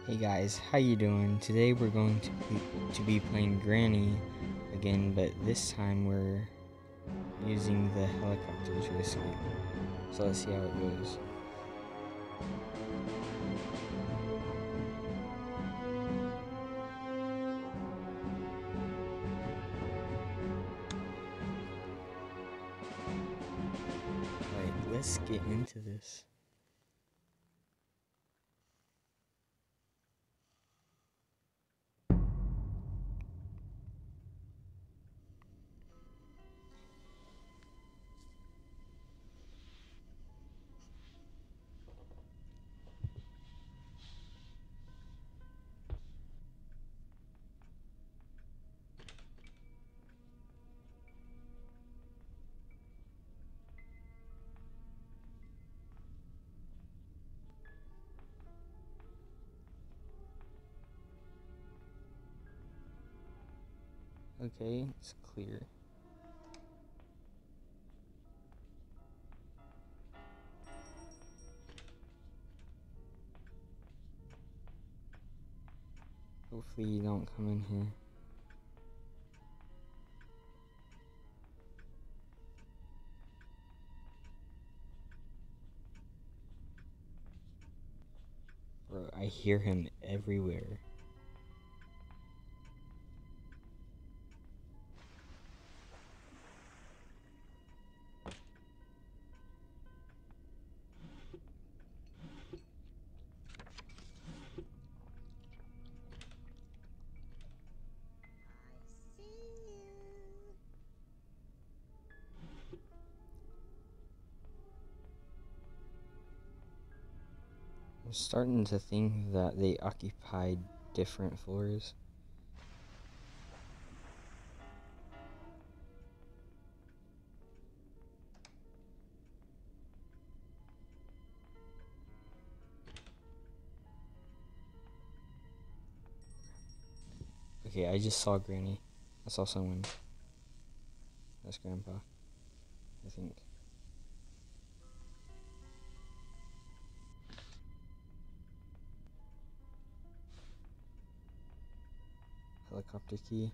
Hey guys, how you doing? Today we're going to be playing Granny again, but this time we're using the helicopter to escape. So let's see how it goes. Alright, let's get into this. Okay, it's clear. Hopefully you don't come in here. Bro, I hear him everywhere. I'm starting to think that they occupied different floors. Okay, I just saw Granny. I saw someone. That's Grandpa, I think. Helicopter key.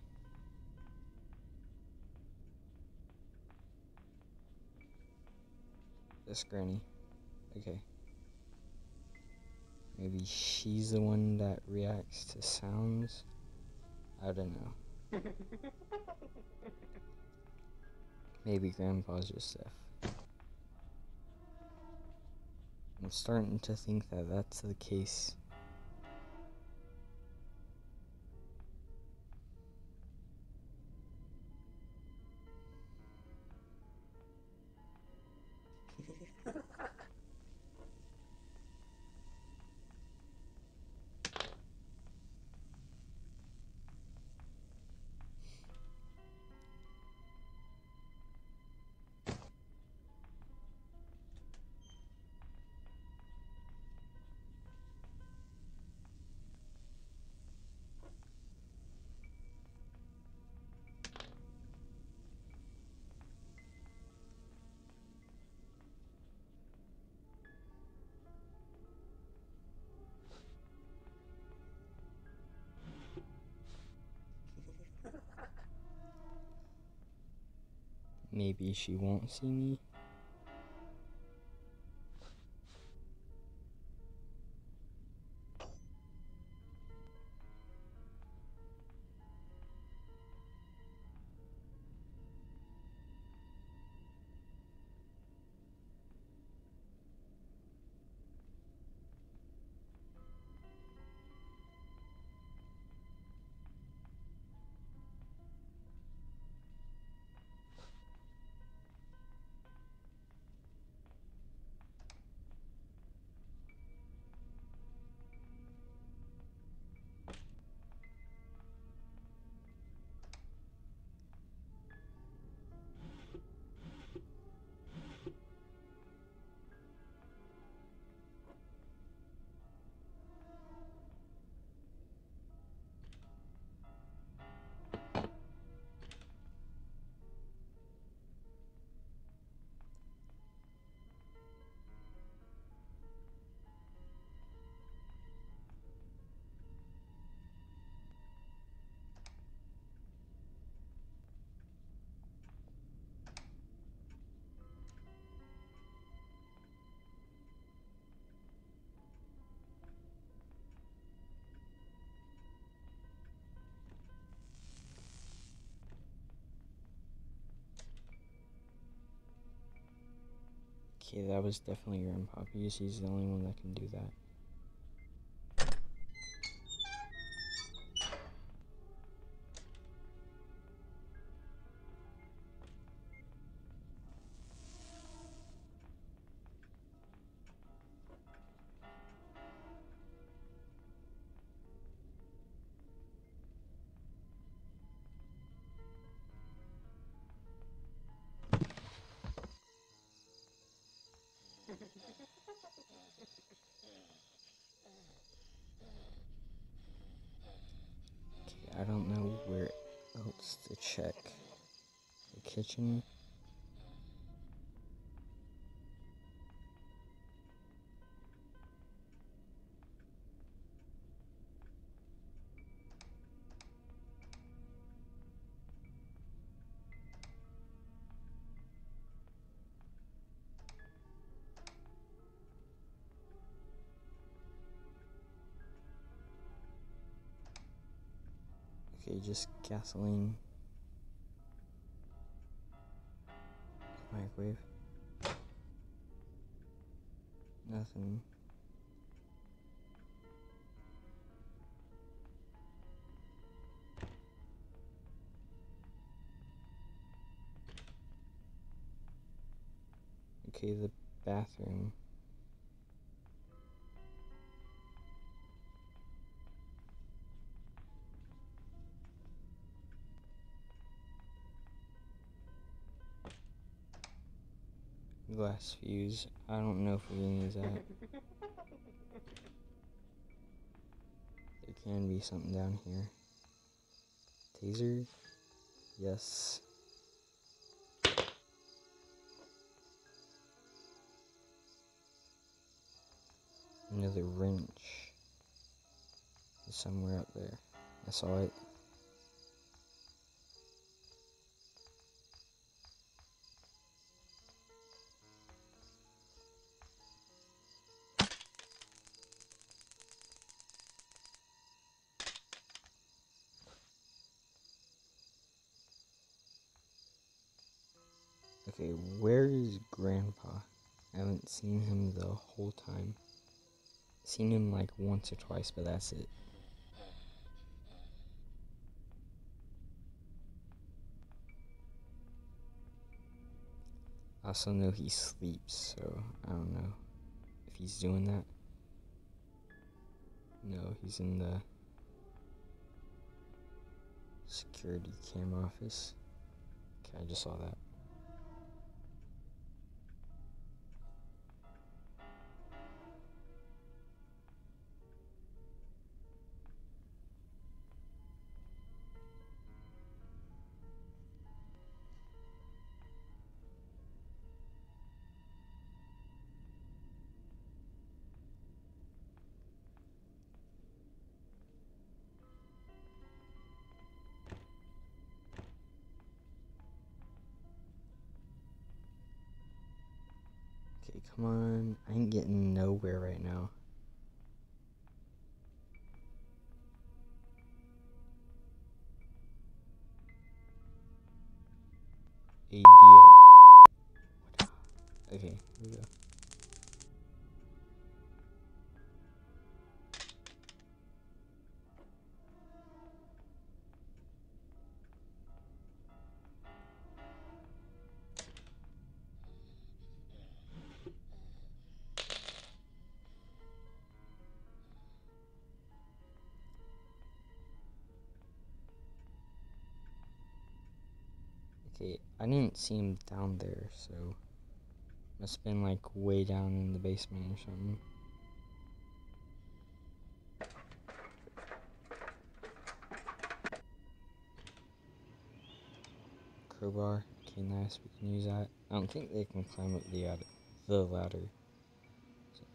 That's Granny. Okay. Maybe she's the one that reacts to sounds? I don't know. Maybe Grandpa's just deaf. I'm starting to think that that's the case. Maybe she won't see me. Okay, that was definitely Grandpa because he's the only one that can do that. Okay, I don't know where else to check. The kitchen. Okay, just gasoline. Microwave. Nothing. Okay, the bathroom. Glass fuse. I don't know if we can use that. There can be something down here. Taser? Yes. Another wrench. It's somewhere up there. I saw it. Okay, where is Grandpa? I haven't seen him the whole time. Seen him like once or twice, but that's it. I also know he sleeps, so I don't know if he's doing that. No, he's in the security camera office. Okay, I just saw that. Okay, come on. I ain't getting nowhere right now. ADA. Okay, here we go. Okay, I didn't see him down there, so must have been like way down in the basement or something. Crowbar. Okay, nice. We can use that. I don't think they can climb up the ladder. So.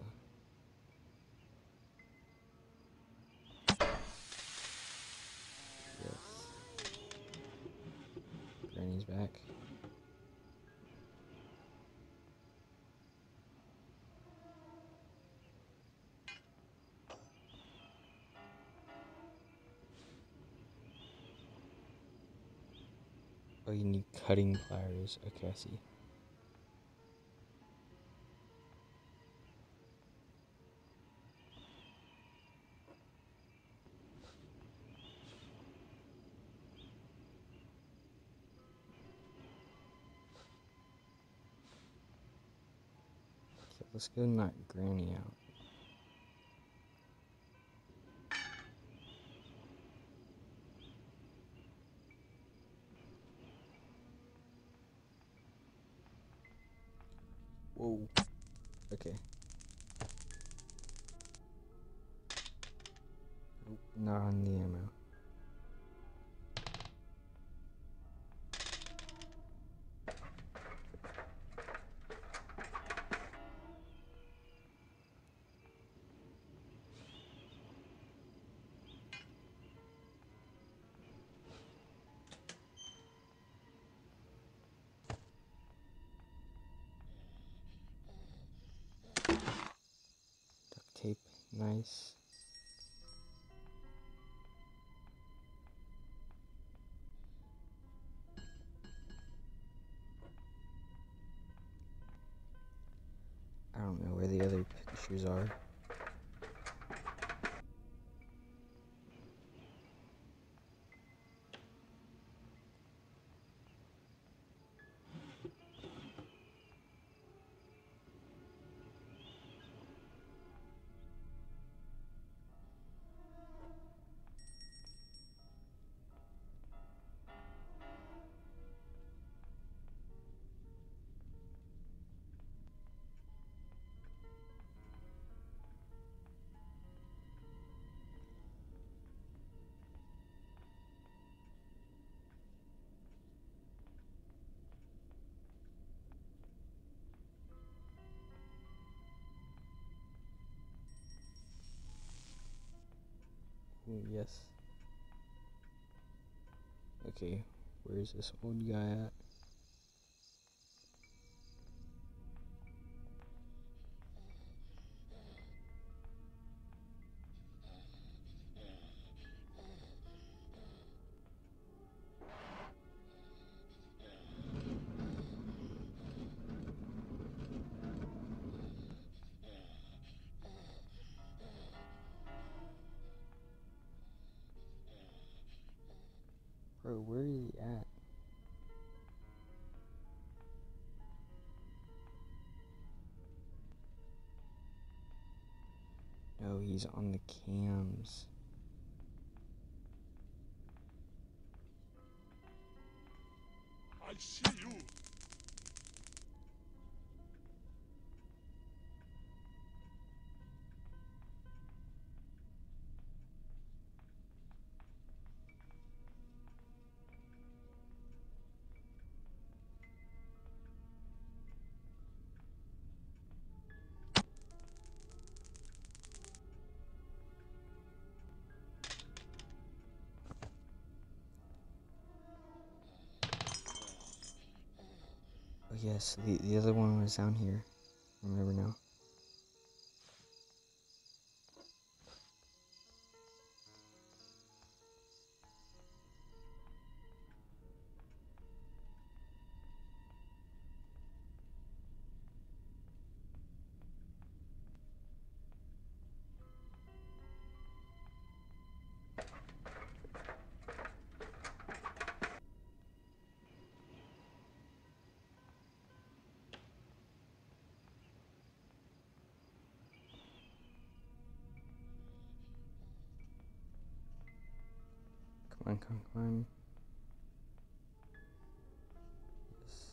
Yes. Granny's back. Oh, you need cutting pliers. Okay, I see. Let's go knock Granny out. Whoa. Okay. Nope, not on the ammo. Duct tape, nice. I don't know where the other pictures are. Ooh, yes. Okay, where's this old guy at? Bro, where is he at? No, he's on the cams. I see you. Oh yes, the other one was down here. I remember now. Come on, come on. Yes.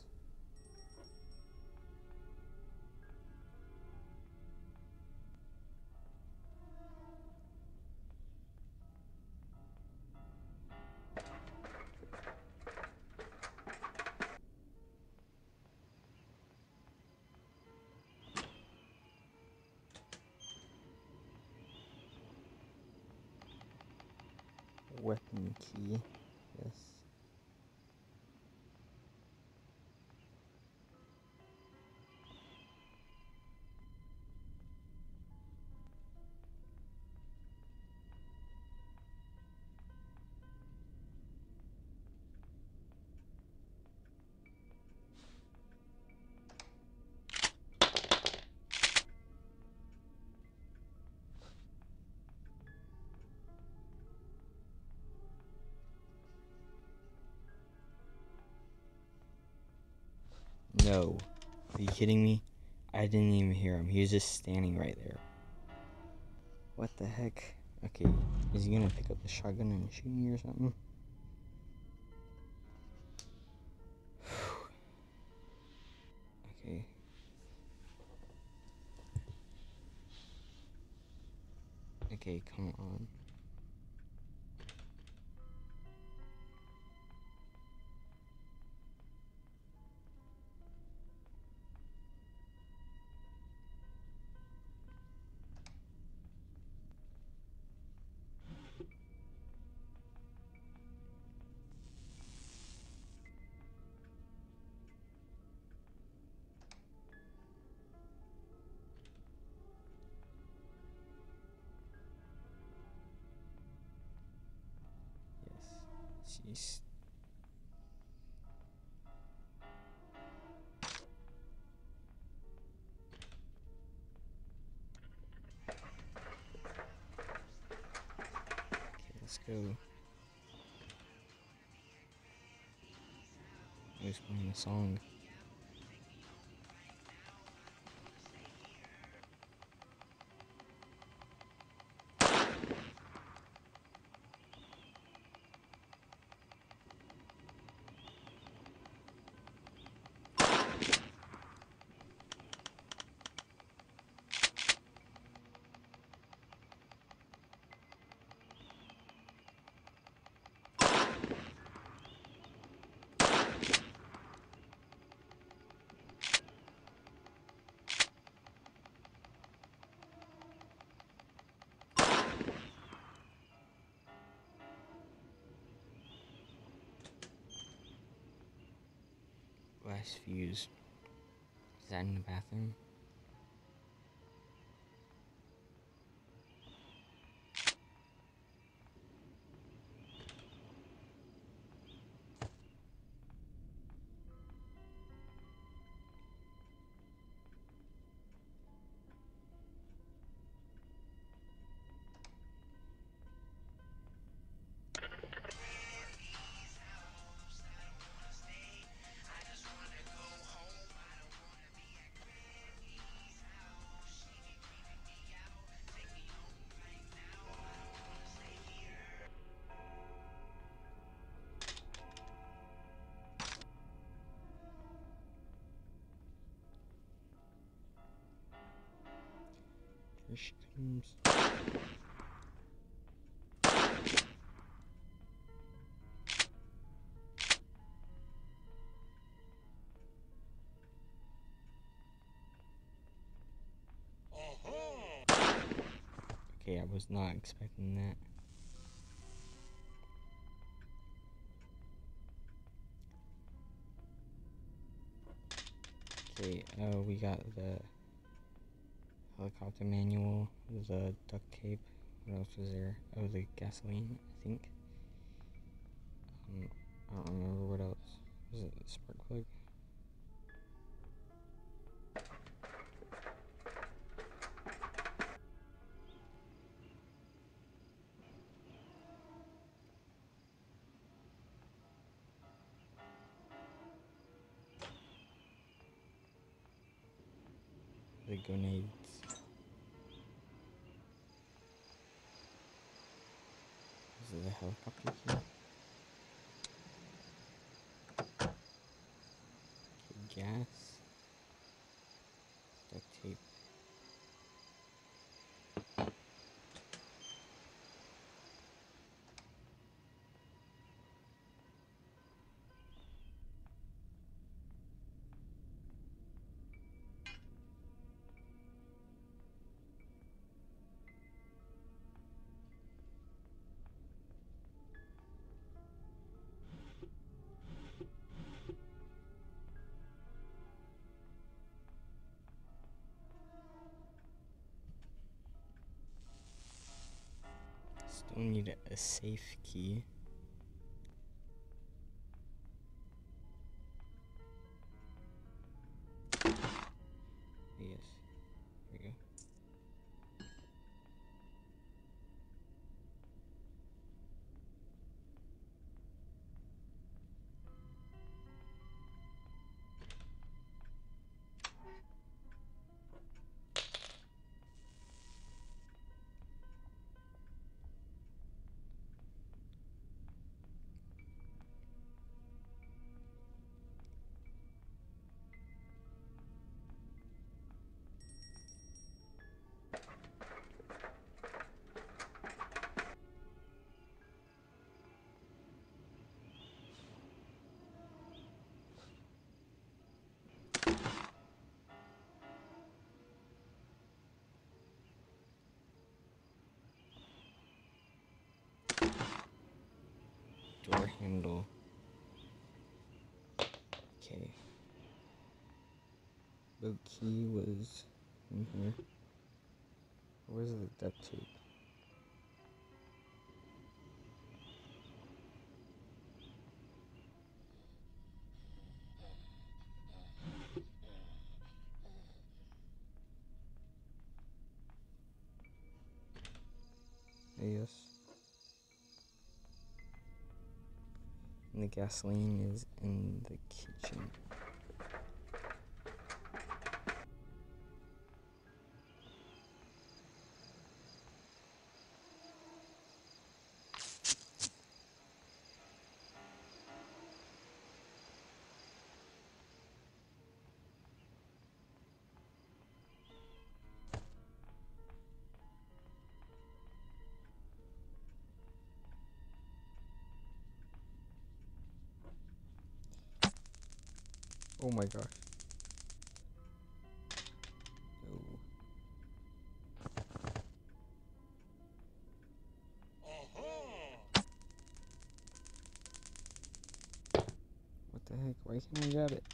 Weapon key. Yes. No. Are you kidding me? I didn't even hear him. He was just standing right there. What the heck? Okay, is he gonna pick up the shotgun and shoot me or something? Okay. Okay, come on. Yes. Jeez. Okay, let's go. Who's playing the song? Last fuse. Is that in the bathroom? Here she comes. Aha! Okay, I was not expecting that. Okay, we got the helicopter manual, the duct tape. What else was there? Oh, the gasoline, I think. I don't remember what else. Was it the spark plug? The grenades. Is it the helicopter key? Okay, gas. Duct tape. Still need a safe key. Yes. Here we go. the key was in here. Where's the duct tape? Yes. And the gasoline is in the kitchen. Oh my gosh. No. What the heck? Why can't I grab it?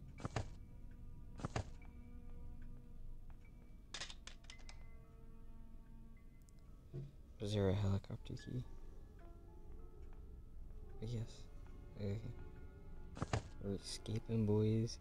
Was there a helicopter key? Yes. Okay. We're escaping, boys.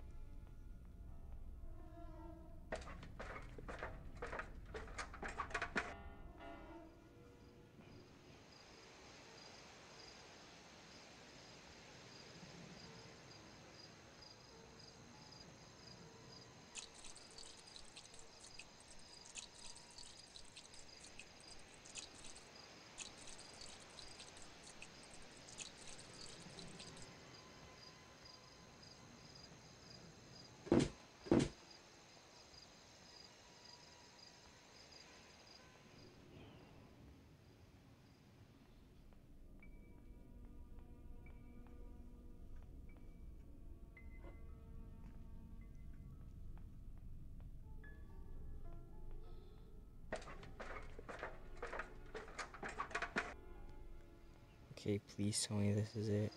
Okay, please tell me this is it.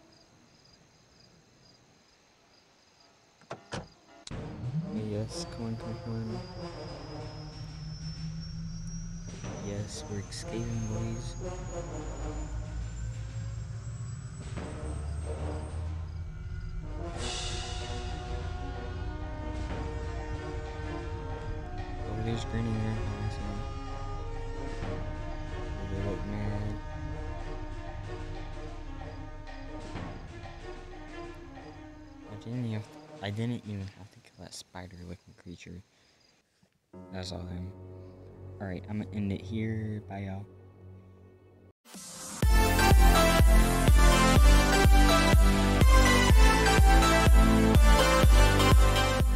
Yes, come on, come on. Yes, we're escaping, boys. Oh, there's Granny and Grandpa, so they look mad. I didn't even have to kill that spider-looking creature. That's all him. Alright, I'm gonna end it here. Bye, y'all.